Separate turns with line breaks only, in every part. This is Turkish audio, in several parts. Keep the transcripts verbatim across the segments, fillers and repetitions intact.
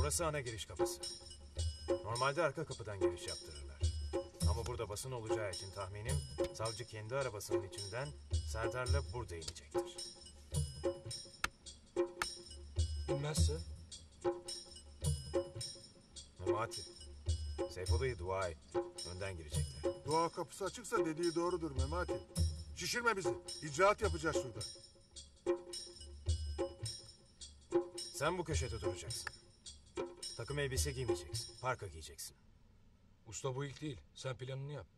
Burası ana giriş kapısı. Normalde arka kapıdan giriş yaptırırlar. Ama burada basın olacağı için tahminim savcı kendi arabasının içinden Serdar'la burada inecektir.
İnmezse?
Memati, Seyfullah'ı dua et. Önden girecekler.
Dua kapısı açıksa dediği doğrudur Memati. Şişirme bizi. İcraat yapacağız şurada.
Sen bu köşede duracaksın. Takım elbise giymeyeceksin. Parka giyeceksin.
Usta bu ilk değil. Sen planını yap.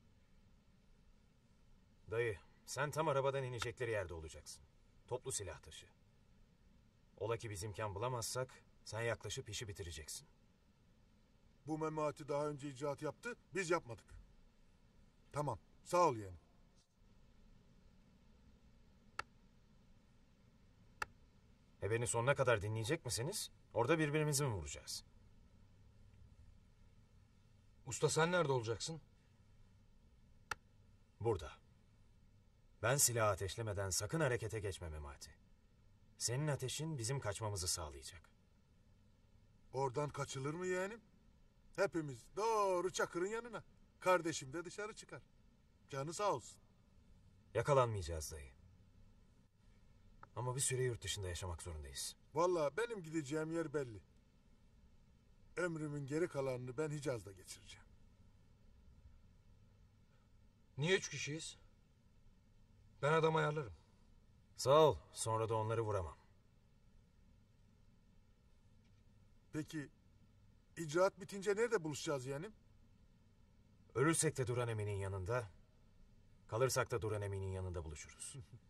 Dayı, sen tam arabadan inecekleri yerde olacaksın. Toplu silah taşı. Ola ki biz imkan bulamazsak sen yaklaşıp işi bitireceksin.
Bu Memati daha önce icraat yaptı, biz yapmadık. Tamam, sağ ol yeğenim.
E beni sonuna kadar dinleyecek misiniz? Orada birbirimizi mi vuracağız?
Usta sen nerede olacaksın?
Burada. Ben silahı ateşlemeden sakın harekete geçme Memati. Senin ateşin bizim kaçmamızı sağlayacak.
Oradan kaçılır mı yeğenim? Hepimiz doğru Çakır'ın yanına. Kardeşim de dışarı çıkar. Canı sağ olsun.
Yakalanmayacağız dayı. Ama bir süre yurt dışında yaşamak zorundayız.
Vallahi benim gideceğim yer belli. Ömrümün geri kalanını ben Hicaz'da geçireceğim.
Niye üç kişiyiz? Ben adam ayarlarım.
Sağ ol. Sonra da onları vuramam.
Peki icraat bitince nerede buluşacağız yeğenim?
Ölürsek de Duran Emin'in yanında, kalırsak da Duran Emin'in yanında buluşuruz.